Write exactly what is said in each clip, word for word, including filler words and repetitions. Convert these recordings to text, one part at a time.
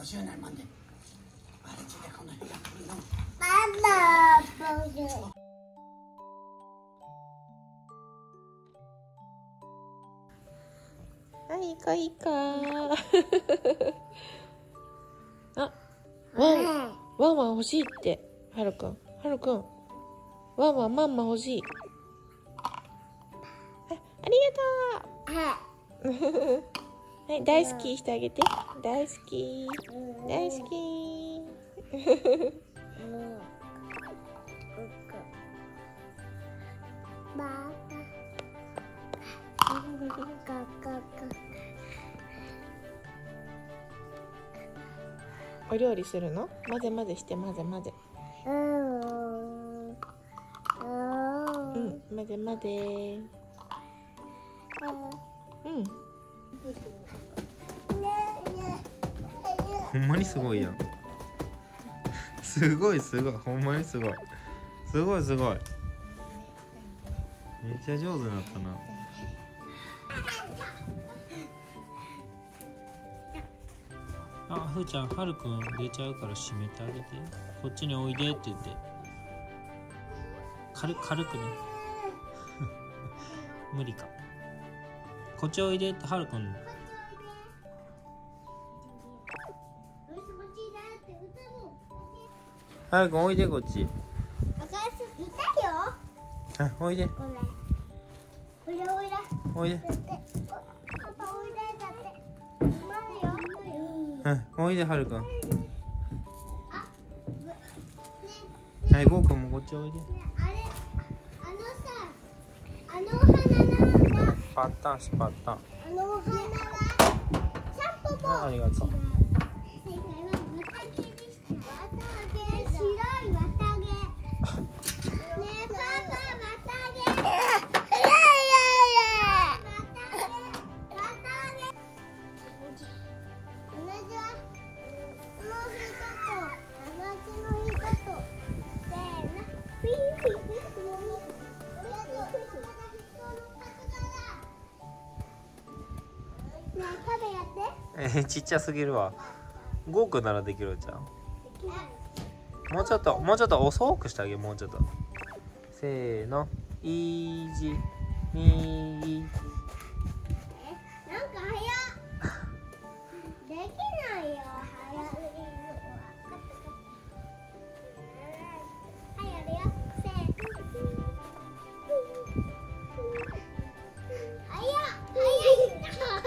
ごじゅうねんまであれちでこの部屋来るの。 はい、いいかいいかあ、ワンワンワン欲しいってはるくんはるくんワンワンマンマ欲しい。あ、ありがとうはい、大好きしてあげて。大好き大好きお料理するの？混ぜ混ぜして混ぜ混ぜ。うん混ぜ混ぜ。うんほんまにすごいやん。すごいすごい、ほんまにすごい。すごいすごい。めっちゃ上手になったな。あ、ふーちゃん、はるくん出ちゃうから閉めてあげて。こっちにおいでって言って。軽軽くね。無理か。こっちおいでって、はるくん。はるくんおいでこっち。あ、おいで。おいで。うん、おいではるくん。はい、ゴーくんもこっちおいで。パッタンしパッタン。あ、ありがとう。えー、ちっちゃすぎるわ。ゴーくんならできるじゃん。もうちょっともうちょっと遅くしてあげる。もうちょっとせーの、いじみぎ。 なんか早っできないよ。早いのははいやるよ。せーの、早っ早い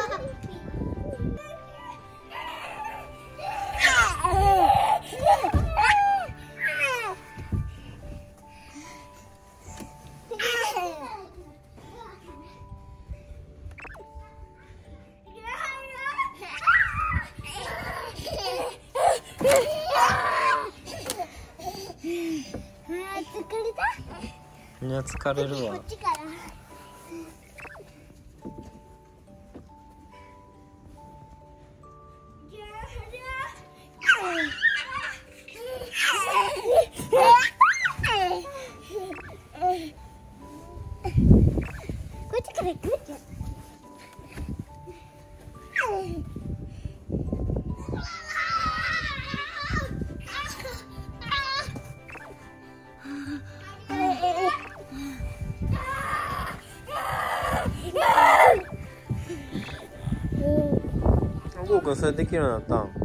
みんな疲れるわ。 こっちからこっちから行くじゃん。 ゴーくんそれできるようになったん？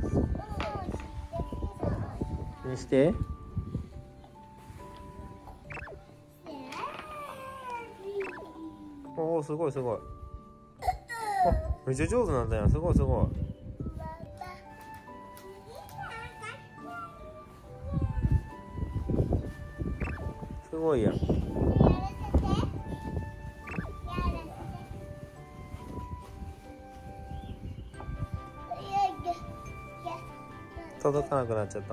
にして。おお、すごいすごい。あ、めっちゃ上手なんだよ。すごいすごい。すごいやん。届かなくなっちゃった。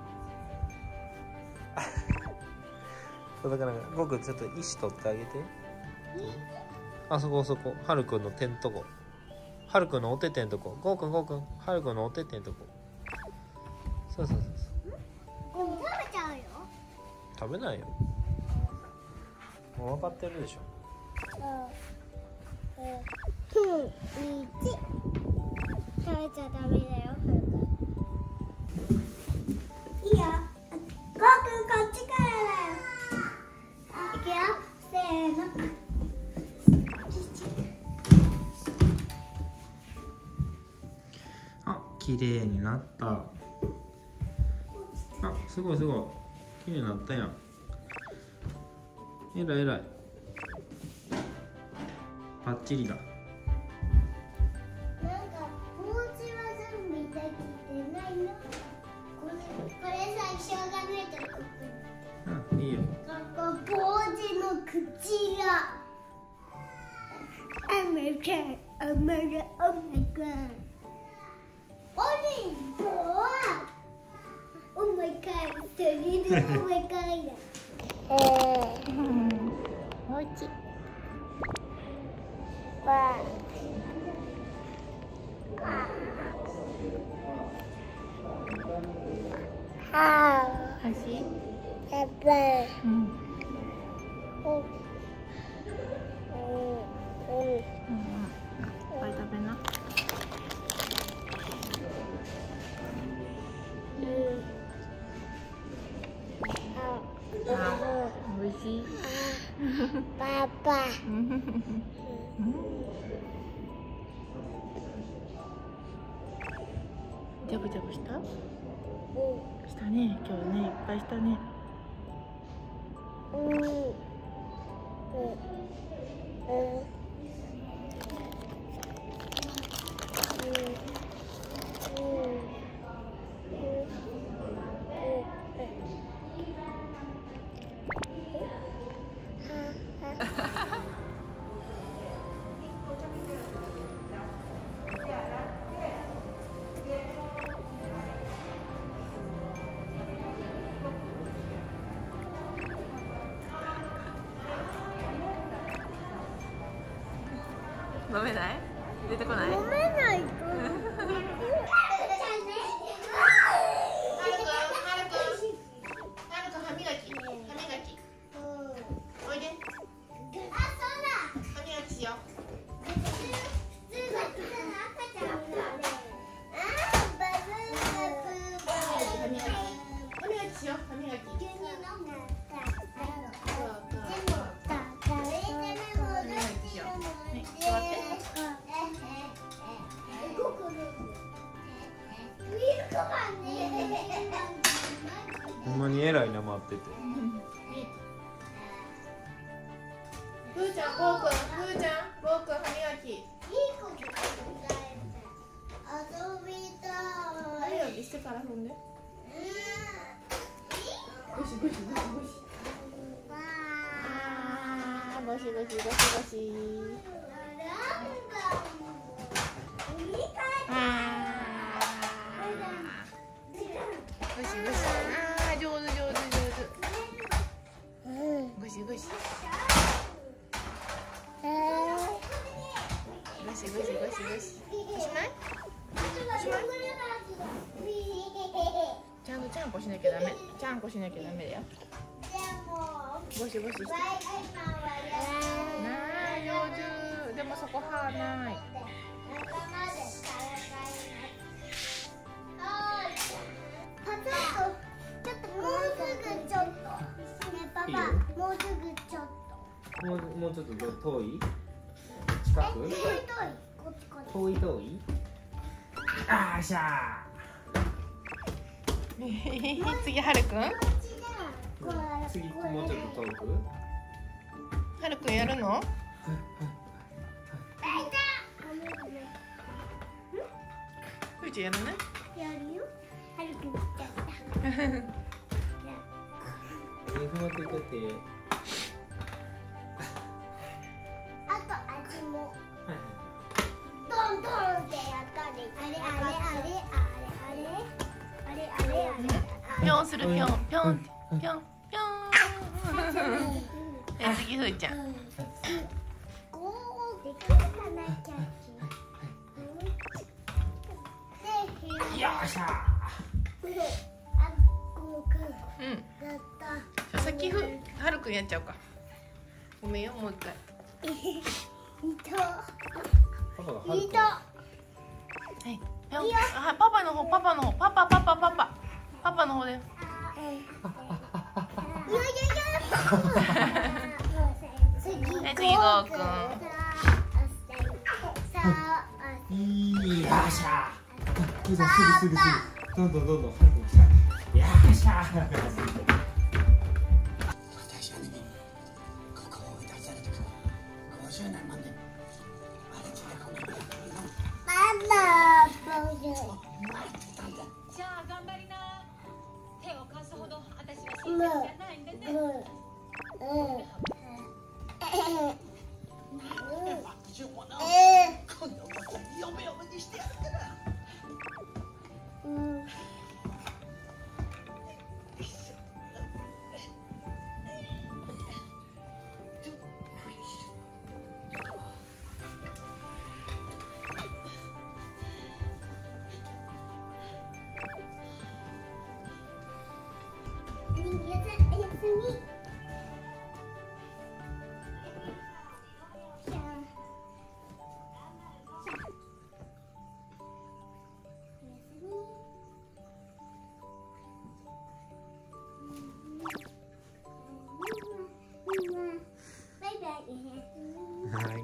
届かなくなっゴーくんちょっと石取ってあげて。あそこそこ、はるくんの手んとこ。はるくんのおててんとこ。ゴーくんゴーくん、はるくんのおててんとこ。そうそうそうそう。 でも食べちゃうよ。 食べないよ。もう分かってるでしょ。 うん、うん、いち。食べちゃダメだよ。 綺麗になった。あ、すごいすごい綺麗になったやん。えらいえらい、バッチリだ。 なんかポーチは準備できてないの。これこれ最初がないとここ。 うん、いいよ。 ここポーチの口が。Oh my god! Oh my god! Oh my god! オレンジは Oh my god! それで Oh my god! おいちわあおいしい。 やばい。 うん。 うんうんうん。 いっぱい食べな。あ、おいしい。 パパ。 ジャブジャブした？ うんしたね。今日ね、いっぱいしたね。 うんうんうん飲めない？出てこない？ 飲めないと。 ほんまに偉いな、待ってて。 ふーちゃん、こうくん、ふーちゃん、こうくん、歯磨き。 いい子が遊びた歯い。 磨きしてから踏んで。ゴシゴシゴシゴシ。あー、ゴシゴシゴシゴシ。あー。ゴシゴシ。あー、上手上手上手。ゴシゴシ。ゴシゴシゴシゴシ。おしまい？ちゃんとちゃんこしなきゃダメ。ちゃんこしなきゃダメだよ。ゴシゴシして。なあ、上手。でもそこ歯ない。 ちょっともうすぐちょっと。ね、パパ、もうすぐちょっと。 もう、もうちょっと遠い？近く？ 遠い遠い。こっちこっち。 遠い遠い？あーしゃ次、はるくん。 ー。次、もうちょっと遠く？ はるくんやるの？ふーちゃんやるね。 やるよ。はるくん来ちゃった。 え、ふまっていっちゃって。 あと味も。ドンドンってやったり。あれあれあれあれあれあれあれあれ。 ぴょんするぴょんぴょんぴょんぴょん。え、次ふーちゃん。 こうできるかなキャッチ。 よっしゃー。 あ、こうくん。 うん。 やった。 さっきふはるくんやっちゃおうか。ごめんよ、もう一回。 いた。 パパがはるくん。 いた。 はい。ぴょん。あ、パパの方、パパの方、パパパパパパ。パパの方だよ。 いやいやいや。次、 はい、次、ごうくん。 さあ、 いいよっしゃー。 すぐすぐすぐどんどんどんどんはるくん来た。よっしゃー。 私はね、ここを出されてからごじゅうねんまであれついてこないの。 ママ、僕。 待ってたんだ。 じゃあ頑張りな。手を貸すほど私は親切じゃないんでね。 うん。うん。 私もな、今度こそ嫁嫁にしてやるから。 うん。バイバイ。 はい。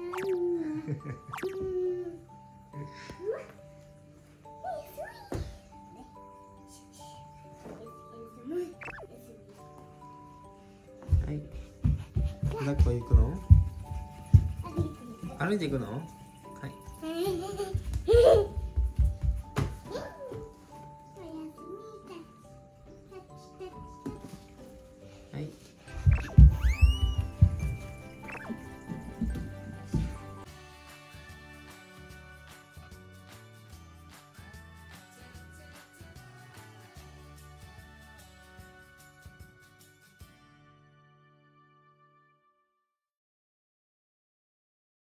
はい。抱っこ行くの？歩いて行くの？はい。